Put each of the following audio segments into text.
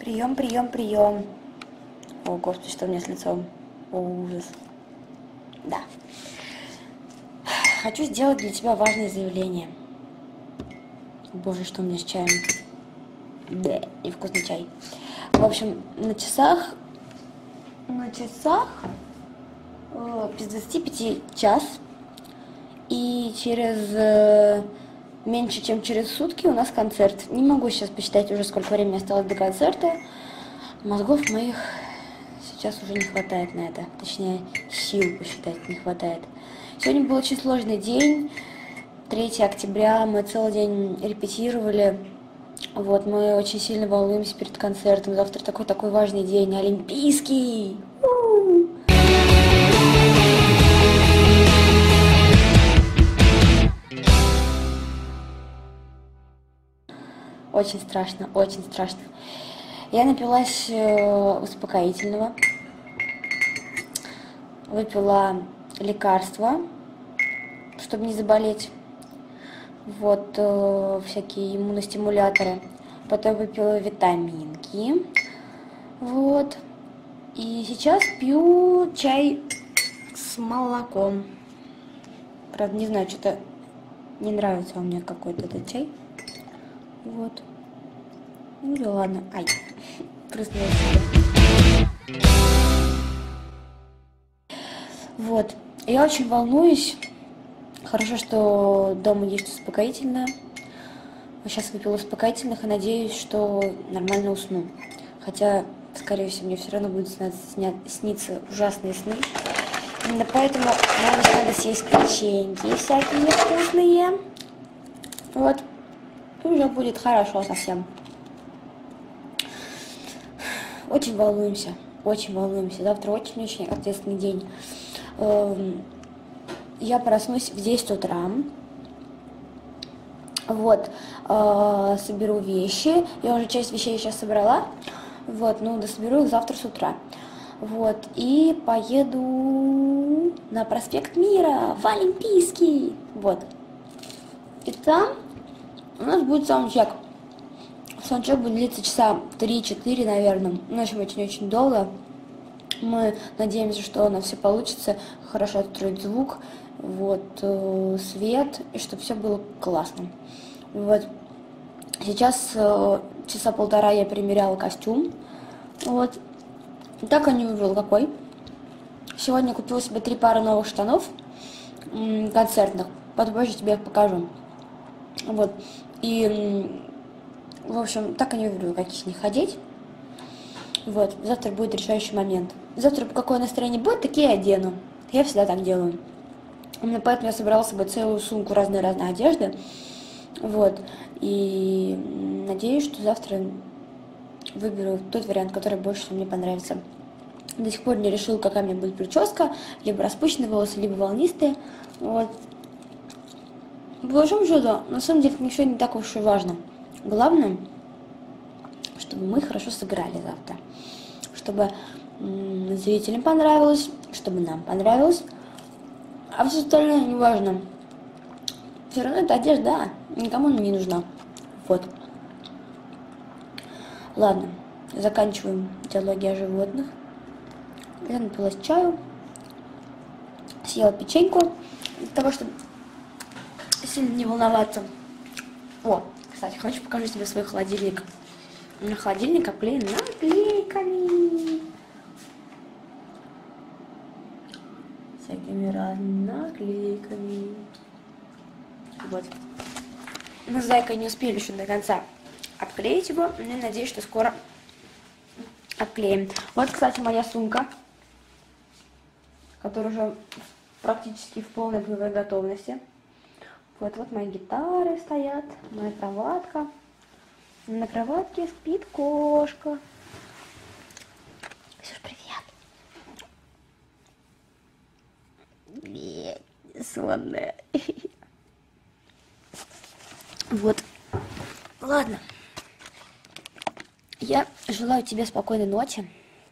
Прием, прием, прием. О, господи, что у меня с лицом? О, ужас. Да. Хочу сделать для тебя важное заявление. Боже, что у меня с чаем? Да, невкусный чай. В общем, на часах без 25 час. И через меньше, чем через сутки у нас концерт. Не могу сейчас посчитать уже, сколько времени осталось до концерта. Мозгов моих сейчас уже не хватает на это. Точнее, сил посчитать не хватает. Сегодня был очень сложный день. 3 октября. Мы целый день репетировали. Вот, мы очень сильно волнуемся перед концертом. Завтра такой важный день. Олимпийский! Очень страшно, очень страшно. Я напилась успокоительного, выпила лекарства, чтобы не заболеть, вот, всякие иммуностимуляторы. Потом выпила витаминки, вот. И сейчас пью чай с молоком. Правда, не знаю, что-то не нравится мне какой-то этот чай. Вот. Ну да ладно. Ай. Прыснула себя. Вот. Я очень волнуюсь. Хорошо, что дома есть успокоительное. Сейчас выпила успокоительных и надеюсь, что нормально усну. Хотя, скорее всего, мне все равно будут сниться ужасные сны. Именно поэтому надо съесть печеньки всякие вкусные. Вот. И уже будет хорошо совсем. Очень волнуемся. Очень волнуемся. Завтра очень-очень ответственный день. Я проснусь в 10 утра. Вот. Соберу вещи. Я уже часть вещей сейчас собрала. Вот. Ну, дособеру их завтра с утра. Вот. И поеду на проспект Мира, в Олимпийский. Вот. И там у нас будет саундчек. Саундчек будет длиться часа 3-4, наверное. В общем, очень-очень долго. Мы надеемся, что у нас все получится. Хорошо отстроить звук, вот, свет, и чтобы все было классно. Вот. Сейчас часа полтора я примеряла костюм. Вот. Так я не выбрала какой. Сегодня купила себе 3 пары новых штанов концертных. Позже тебе их покажу. Вот. И, в общем, так и не выберу, какие с них ходить. Вот. Завтра будет решающий момент. Завтра какое настроение будет, такие одену. Я всегда так делаю. Именно поэтому я собрала с собой целую сумку разной одежды. Вот. И надеюсь, что завтра выберу тот вариант, который больше всего мне понравится. До сих пор не решила, какая у меня будет прическа. Либо распущенные волосы, либо волнистые. Вот. По большому счету, на самом деле, ничего не так уж и важно. Главное, чтобы мы хорошо сыграли завтра. Чтобы зрителям понравилось, чтобы нам понравилось. А все остальное не важно. Все равно это одежда, никому она не нужна. Вот. Ладно, заканчиваем диалоги о животных. Я напилась чаю, съела печеньку для того, чтобы сильно не волноваться. О, кстати, хочу покажу тебе свой холодильник. На холодильник обклеен наклейками. Всякими разными наклейками. Вот. Мы с Зайкой не успели еще до конца обклеить его, но я надеюсь, что скоро обклеим. Вот, кстати, моя сумка, которая уже практически в полной боевой готовности. Вот мои гитары стоят, моя кроватка. На кроватке спит кошка. Ксюш, привет. Сонная. Вот. Ладно. Я желаю тебе спокойной ночи.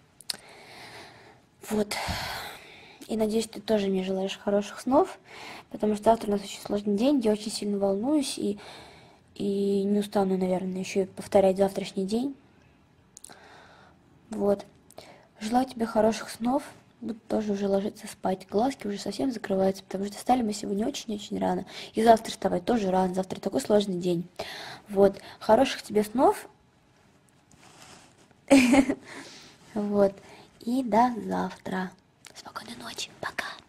Вот. И надеюсь, ты тоже мне желаешь хороших снов, потому что завтра у нас очень сложный день, я очень сильно волнуюсь и не устану, наверное, еще и повторять завтрашний день. Вот. Желаю тебе хороших снов. Буду тоже уже ложиться спать. Глазки уже совсем закрываются, потому что встали мы сегодня очень-очень рано. И завтра вставать тоже рано. Завтра такой сложный день. Вот. Хороших тебе снов. Вот. И до завтра. Спокойной ночи. Пока.